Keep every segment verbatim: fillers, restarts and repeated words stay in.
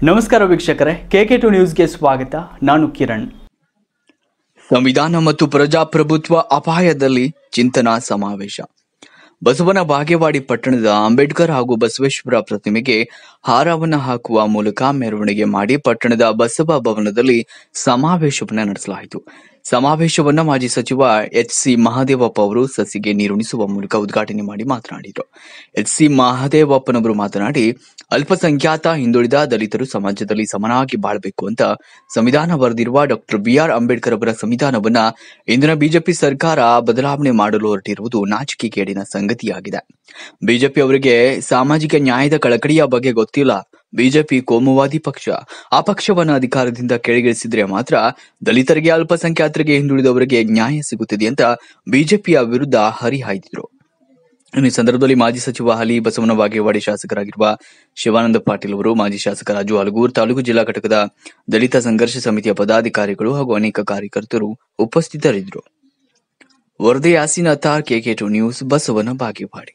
ನಮಸ್ಕಾರ ವೀಕ್ಷಕರೇ, K K to ನ್ಯೂಸ್ಗೆ ಸ್ವಾಗತ. ನಾನು ಕಿರಣ್. ಸಂವಿಧಾನ ಮತ್ತು ಪ್ರಜಾಪ್ರಭುತ್ವ ಅಪಾಯದಲ್ಲಿ ಚಿಂತನಾ ಸಮಾವೇಶ. ಬಸವನ ಬಾಗೇವಾಡಿ ಪಟ್ಟಣದ ಅಂಬೇಡ್ಕರ್ ಹಾಗೂ ಬಸವೇಶ್ವರ ಪ್ರತಿಮೆಗೆ ಹಾರವನ್ನ ಹಾಕುವ ಮೂಲಕ ಮೆರವಣಿಗೆ ಮಾಡಿ ಪಟ್ಟಣದ ಬಸವ ಭವನದಲ್ಲಿ ಸಮಾವೇಶವನ್ನ ನಡೆಸಲಾಯಿತು. ಸಮಾವೇಶವನ್ನ ಮಾಜಿ ಸಚಿವ ಎಚ್ ಸಿ ಮಹದೇವಪ್ಪ ಅವರು ಸಸಿಗೆ ನೀರುಣಿಸುವ ಮೂಲಕ ಉದ್ಘಾಟನೆ ಮಾಡಿ ಮಾತನಾಡಿದರು. ಎಚ್ ಸಿ ಮಹದೇವಪ್ಪನವರು ಮಾತನಾಡಿ, ಅಲ್ಪಸಂಖ್ಯಾತ ಹಿಂದುಳಿದ ದಲಿತರು ಸಮಾಜದಲ್ಲಿ ಸಮನಾಗಿ ಬಾಳಬೇಕು ಅಂತ ಸಂವಿಧಾನ ಬರೆದಿರುವ ಡಾಕ್ಟರ್ ಬಿ ಆರ್ ಅಂಬೇಡ್ಕರ್ ಅವರ ಸಂವಿಧಾನವನ್ನ ಇಂದಿನ ಬಿಜೆಪಿ ಸರ್ಕಾರ ಬದಲಾವಣೆ ಮಾಡಲು ಹೊರಟಿರುವುದು ನಾಚಿಕೆಗೇಡಿನ ಸಂಗತಿಯಾಗಿದೆ. ಬಿಜೆಪಿ ಅವರಿಗೆ ಸಾಮಾಜಿಕ ನ್ಯಾಯದ ಕಳಕಳಿಯ ಬಗ್ಗೆ ಗೊತ್ತಿಲ್ಲ. ಬಿಜೆಪಿ ಕೋಮುವಾದಿ ಪಕ್ಷ. ಆ ಪಕ್ಷವನ್ನು ಅಧಿಕಾರದಿಂದ ಕೆಳಗಿಳಿಸಿದ್ರೆ ಮಾತ್ರ ದಲಿತರಿಗೆ, ಅಲ್ಪಸಂಖ್ಯಾತರಿಗೆ, ಹಿಂದುಳಿದವರಿಗೆ ನ್ಯಾಯ ಸಿಗುತ್ತದೆ ಅಂತ ಬಿಜೆಪಿಯ ವಿರುದ್ಧ ಹರಿಹಾಯ್ದಿದ್ರು. ಈ ಸಂದರ್ಭದಲ್ಲಿ ಮಾಜಿ ಸಚಿವ ಹಾಲಿ ಬಸವನ ಬಾಗೇವಾಡಿ ಶಾಸಕರಾಗಿರುವ ಶಿವಾನಂದ ಪಾಟೀಲ್ ಅವರು, ಮಾಜಿ ಶಾಸಕ ರಾಜು ಹಲಗೂರ್, ತಾಲೂಕು ಜಿಲ್ಲಾ ಘಟಕದ ದಲಿತ ಸಂಘರ್ಷ ಸಮಿತಿಯ ಪದಾಧಿಕಾರಿಗಳು ಹಾಗೂ ಅನೇಕ ಕಾರ್ಯಕರ್ತರು ಉಪಸ್ಥಿತರಿದ್ದರು. ವರದಿ Yaseen Attar, K K two news, Basavana Bagewadi.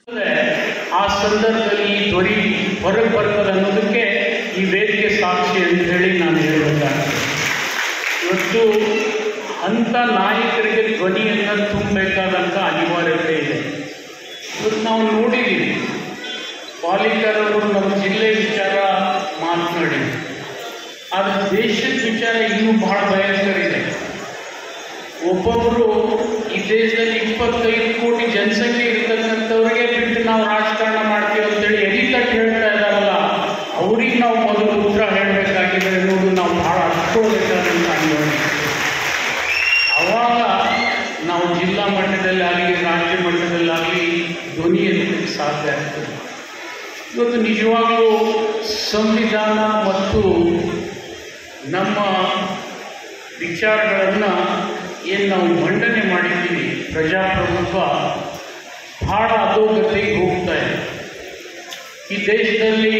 ಆ ಸಂದರ್ಭದಲ್ಲಿ ಧ್ವನಿ ಹೊರಗೆ ಬರ್ತದೆ ಅನ್ನೋದಕ್ಕೆ ಈ ವೇದಿಕೆ ಸಾಕ್ಷಿ ಅಂತ ಹೇಳಿ ನಾನು ಹೇಳಬೇಕಾಗ್ತದೆ. ಇವತ್ತು ಅಂಥ ನಾಯಕರಿಗೆ ಧ್ವನಿಯನ್ನು ತುಂಬಬೇಕಾದಂಥ ಅನಿವಾರ್ಯತೆ ಇದೆ. ಇವತ್ತು ನಾವು ನೋಡಿದ್ದೀವಿ, ಪಾಲಿಕರವರು ನಮ್ಮ ಜಿಲ್ಲೆ ವಿಚಾರ ಮಾತನಾಡಿದ್ರು, ಆದರೆ ದೇಶದ ವಿಚಾರ ಇನ್ನೂ ಬಹಳ ಭಯಂಕರ ಇದೆ. ಒಬ್ಬೊಬ್ಬರು ಈ ದೇಶದಲ್ಲಿ ಇಪ್ಪತ್ತೈದು ಕೋಟಿ ಜನಸಂಖ್ಯೆ ಇರ್ತಕ್ಕಂಥವ್ರಿಗೆ ಬಿಟ್ಟು ನಾವು ರಾಜಕಾರಣ ಮಾಡ್ತೀವಿ ಅಂತೇಳಿ ಎಡಿಕಟ್ಟು ಹೇಳ್ತಾ ಇದ್ದಾರಲ್ಲ, ಅವ್ರಿಗೆ ನಾವು ಮೊದಲು ಉತ್ತರ ಹೇಳಬೇಕಾಗಿದೆ ಅನ್ನೋದು ನಾವು ಬಹಳ ಅರ್ಥಕೋಬೇಕಾದಂಥ ಅನಿವಾರ್ಯ. ಅವಾಗ ನಾವು ಜಿಲ್ಲಾ ಮಟ್ಟದಲ್ಲಾಗಲಿ ರಾಜ್ಯ ಮಟ್ಟದಲ್ಲಾಗಲಿ ಧ್ವನಿ ಎತ್ತಲಿಕ್ಕೆ ಸಾಧ್ಯ ಆಗ್ತದೆ. ಇವತ್ತು ನಿಜವಾಗಲೂ ಸಂವಿಧಾನ ಮತ್ತು ನಮ್ಮ ವಿಚಾರಗಳನ್ನು ಏನು ನಾವು ಮಂಡನೆ ಮಾಡಿದ್ದೀವಿ, ಪ್ರಜಾಪ್ರಭುತ್ವ ಭಾಳ ಅಧೋಗತಿಗೆ ಹೋಗ್ತಾ ಇದೆ. ಈ ದೇಶದಲ್ಲಿ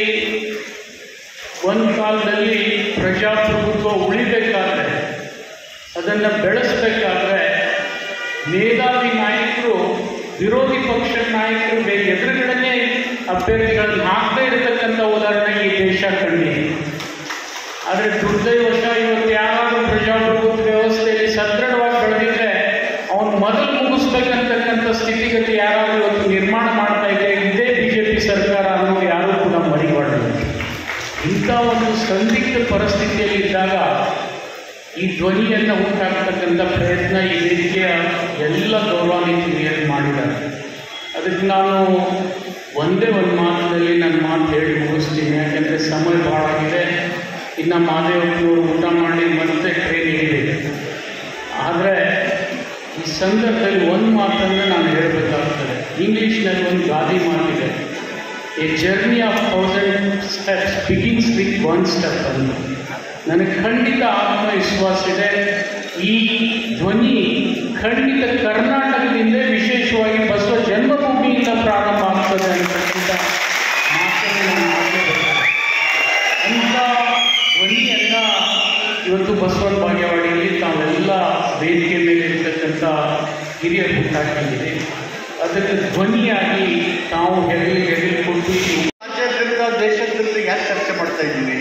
ಒಂದು ಕಾಲದಲ್ಲಿ ಪ್ರಜಾಪ್ರಭುತ್ವ ಉಳಿಬೇಕಾದ್ರೆ, ಅದನ್ನು ಬೆಳೆಸಬೇಕಾದ್ರೆ ಮೇಧಾವಿ ನಾಯಕರು ವಿರೋಧಿ ಪಕ್ಷದ ನಾಯಕರು ಬೇರೆ ಎದುರುಗಡೆ ಅಭ್ಯರ್ಥಿಗಳನ್ನು ಹಾಕದೇ ಇರತಕ್ಕಂಥ ಉದಾಹರಣೆ ಈ ದೇಶ ಕಂಡಿದೆ. ಆದರೆ ದುರ್ದೈವಶ ಇವತ್ತು ಯಾರಾದರೂ ಪ್ರಜಾಪ್ರಭುತ್ವ ವ್ಯವಸ್ಥೆಯಲ್ಲಿ ಸದೃಢವಾಗಿ ಬೆಳೆದಿದ್ರೆ ಅವನು ಮೊದಲು ಮುಗಿಸ್ಬೇಕಂತಕ್ಕಂಥ ಸ್ಥಿತಿಗತಿ ಯಾರಾದರೂ ಇವತ್ತು ನಿರ್ಮಾಣ ಮಾಡ್ತಾ ಇದ್ರೆ ಇದೇ ಬಿಜೆಪಿ ಸರ್ಕಾರ ಅನ್ನೋದು ಯಾರೂ ಕೂಡ ಮರಿಬಾರ್ದು. ಇಂಥ ಒಂದು ಸಂದಿಗ್ಧ ಪರಿಸ್ಥಿತಿಯಲ್ಲಿ ಇದ್ದಾಗ ಈ ಧ್ವನಿಯನ್ನು ಉಂಟಾಗ್ತಕ್ಕಂಥ ಪ್ರಯತ್ನ ಈ ವೇದಿಕೆಯ ಎಲ್ಲ ಗೌರವಾನ್ವಿತ ಹಿರಿಯರು ಮಾಡಿದ್ದಾರೆ. ಅದಕ್ಕೆ ನಾನು ಒಂದೇ ಒಂದು ಮಾತಿನಲ್ಲಿ ನನ್ನ ಮಾತು ಹೇಳಿ ಮುಗಿಸ್ತೀನಿ, ಯಾಕೆಂದರೆ ಸಮಯ ಭಾಳ ಆಗಿದೆ. ಇನ್ನು ಮಾದೇವಪ್ಪನವರು ಊಟ ಮಾಡಿ ಮತ್ತೆ ಟ್ರೈನ್ ಹಿಡಿಬೇಕು. ಆದರೆ ಈ ಸಂದರ್ಭದಲ್ಲಿ ಒಂದು ಮಾತನ್ನು ನಾನು ಹೇಳಬೇಕಾಗ್ತದೆ. ಇಂಗ್ಲೀಷ್ನಲ್ಲಿ ಒಂದು ಗಾದಿ ಮಾತಿದೆ, a journey of thousand steps begins with one step ಅಂತ. ನನಗೆ ಖಂಡಿತ ಆತ್ಮವಿಶ್ವಾಸ ಇದೆ, ಈ ಧ್ವನಿ ಖಂಡಿತ ಕರ್ನಾಟಕದಿಂದ, ವಿಶೇಷವಾಗಿ ಬಸವ ಜನ್ಮಭೂಮಿಯಿಂದ ಪ್ರಾರಂಭ ಆಗ್ತದೆ ಅಂತಕ್ಕಂಥ ಮಾತನ್ನು ನಾನು ಮಾಡಲೇಬೇಕು. ಅಂಥ ಧ್ವನಿಯನ್ನು ಇವತ್ತು ಬಸವನ ಬಾಗೇವಾಡಿಯಲ್ಲಿ ತಾವೆಲ್ಲ ವೇದಿಕೆ ಮೇಲೆ ಇರ್ತಕ್ಕಂಥ ಹಿರಿಯರು ಹುಟ್ಟಾಕಿದೆ. ಅದಕ್ಕೆ ಧ್ವನಿಯಾಗಿ ತಾವು ಹೆಗಲಿ ಹೆಗಲಿ ಕೊಟ್ಟು ರಾಜ್ಯಾದ್ಯಂತ ದೇಶಾದ್ಯಂತ ಯಾಕೆ ಚರ್ಚೆ ಮಾಡ್ತಾ ಇದ್ದೀವಿ?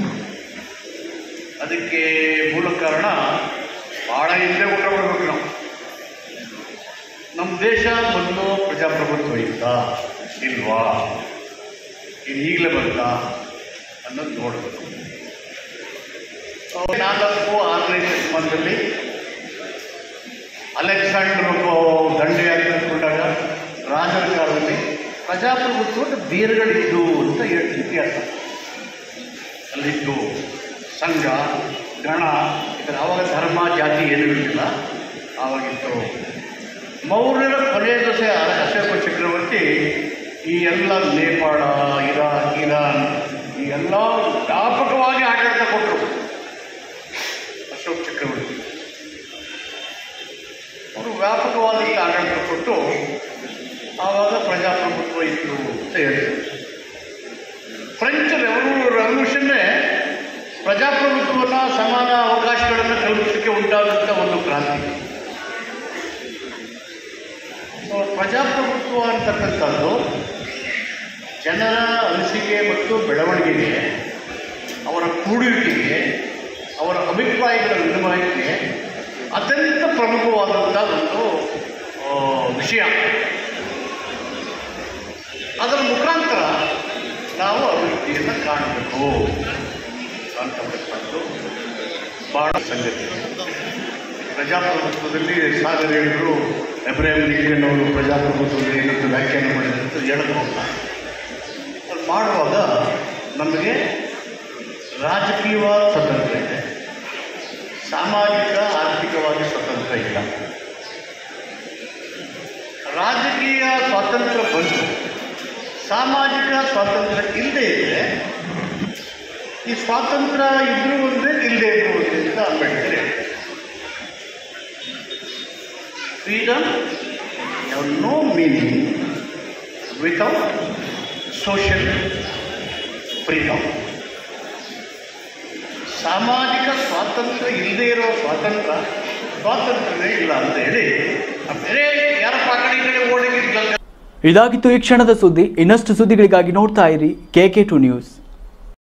ಅದಕ್ಕೆ ಮೂಲ ಕಾರಣ ಭಾಳ ಹಿಂದೆ ಊಟ ಮಾಡಬೇಕು. ನಾವು ನಮ್ಮ ದೇಶ ಬಂದು ಪ್ರಜಾಪ್ರಭುತ್ವ ಇತ್ತಾ ಇಲ್ವಾ, ಇದು ಈಗಲೇ ಬಂತಾ ಅನ್ನೋದು ನೋಡಬೇಕು. ನಾಲ್ಕು ಆರನೇ ಶತಮಾನದಲ್ಲಿ ಅಲೆಕ್ಸಾಂಡರ್ ಒಬ್ಬ ದಂಡೆಯಾಗಿ ನಿಂತ್ಕೊಂಡಾಗ ರಾಜರ ಕಾಲದಲ್ಲಿ ಪ್ರಜಾಪ್ರಭುತ್ವದ ಬೇರುಗಳಿದ್ದು ಅಂತ ಹೇಳ್ತೀನಿ ಇತಿಹಾಸ. ಅಲ್ಲಿದ್ದು ಸಂಘ, ಗಣ, ಇದರ ಆವಾಗ ಧರ್ಮ ಜಾತಿ ಏನೂ ಇರಲಿಲ್ಲ. ಆವಾಗಿತ್ತು ಮೌರ್ಯರ ಕೊನೆಯ ದಸೆ ಅಶೋಕ ಚಕ್ರವರ್ತಿ ಈ ಎಲ್ಲ ನೇಪಾಳ, ಇರಾಕ್, ಇರಾನ್ ಈ ಎಲ್ಲ ವ್ಯಾಪಕವಾಗಿ ಆಡಳಿತ ಕೊಟ್ಟರು. ಅಶೋಕ ಚಕ್ರವರ್ತಿ ಅವರು ವ್ಯಾಪಕವಾದ ಆಡಳಿತ ಕೊಟ್ಟು ಆವಾಗ ಪ್ರಜಾಪ್ರಭುತ್ವ ಇತ್ತು ಅಂತ ಹೇಳಿದರು. ಫ್ರೆಂಚ್ ರೆವಲ್ಯೂ ರೆವಲ್ಯೂಷನ್ನೇ ಪ್ರಜಾಪ್ರಭುತ್ವವನ್ನು, ಸಮಾನ ಅವಕಾಶಗಳನ್ನು ಕಲ್ಪಿಸಲಿಕ್ಕೆ ಉಂಟಾದಂಥ ಒಂದು ಕ್ರಾಂತಿ. ಪ್ರಜಾಪ್ರಭುತ್ವ ಅಂತಕ್ಕಂಥದ್ದು ಜನರ ಅನಿಸಿಕೆ ಮತ್ತು ಬೆಳವಣಿಗೆಗೆ ಅವರ ಕೂಡುವಿಕೆಗೆ, ಅವರ ಅಭಿಪ್ರಾಯಗಳ ವಿನಿಮಯಕ್ಕೆ ಅತ್ಯಂತ ಪ್ರಮುಖವಾದಂಥ ಒಂದು ವಿಷಯ. ಅದರ ಮುಖಾಂತರ ನಾವು ಅಭಿವೃದ್ಧಿಯನ್ನು ಕಾಣಬೇಕು ಅಂತಕ್ಕಂಥದ್ದು ಭಾಳ ಸಂಗತಿ. ಪ್ರಜಾಪ್ರಭುತ್ವದಲ್ಲಿ ಸಾಗರ್ ಹೇಳಿದರು, ಎಬ್ರಾಹಿಂ ಲಿಂಕನ್ ಅವರು ಪ್ರಜಾಪ್ರಭುತ್ವದಲ್ಲಿ ಏನಂತ ವ್ಯಾಖ್ಯಾನ ಮಾಡಿದಂತ ಹೇಳಬಹುದು. ಅದು ಮಾಡುವಾಗ ನಮಗೆ ರಾಜಕೀಯವಾದ ಸ್ವತಂತ್ರ ಇದೆ, ಸಾಮಾಜಿಕ ಆರ್ಥಿಕವಾಗಿ ಸ್ವತಂತ್ರ ಇಲ್ಲ. ರಾಜಕೀಯ ಸ್ವಾತಂತ್ರ್ಯ ಬಂತು, ಸಾಮಾಜಿಕ ಸ್ವಾತಂತ್ರ್ಯ ಇಲ್ಲದೆ ಇದ್ದರೆ ಈ ಸ್ವಾತಂತ್ರ್ಯ ಇದ್ರೂ ಒಂದೇ ಇಲ್ಲದೆ ಇದ್ರೂ ಒಂದೇ ಅಂತ ಅಂಬೇಡ್ಕರ್ ಹೇಳ್ತಾರೆ. Freedom have no meaning without social freedom. ಸಾಮಾಜಿಕ ಸ್ವಾತಂತ್ರ್ಯ ಇಲ್ಲದೆ ಇರೋ ಸ್ವಾತಂತ್ರ್ಯ ಸ್ವಾತಂತ್ರ್ಯವೇ ಇಲ್ಲ ಅಂತ ಹೇಳಿ ಬೇರೆ ಯಾರಪ್ಪ ಆ ಕಡೆ ಈ ಕಡೆ ಓಡಿಗೆ. ಇದಾಗಿತ್ತು ಈ ಕ್ಷಣದ ಸುದ್ದಿ. ಇನ್ನಷ್ಟು ಸುದ್ದಿಗಳಿಗಾಗಿ ನೋಡ್ತಾ ಇರಿ ಕೆ ಕೆ ಟು ನ್ಯೂಸ್.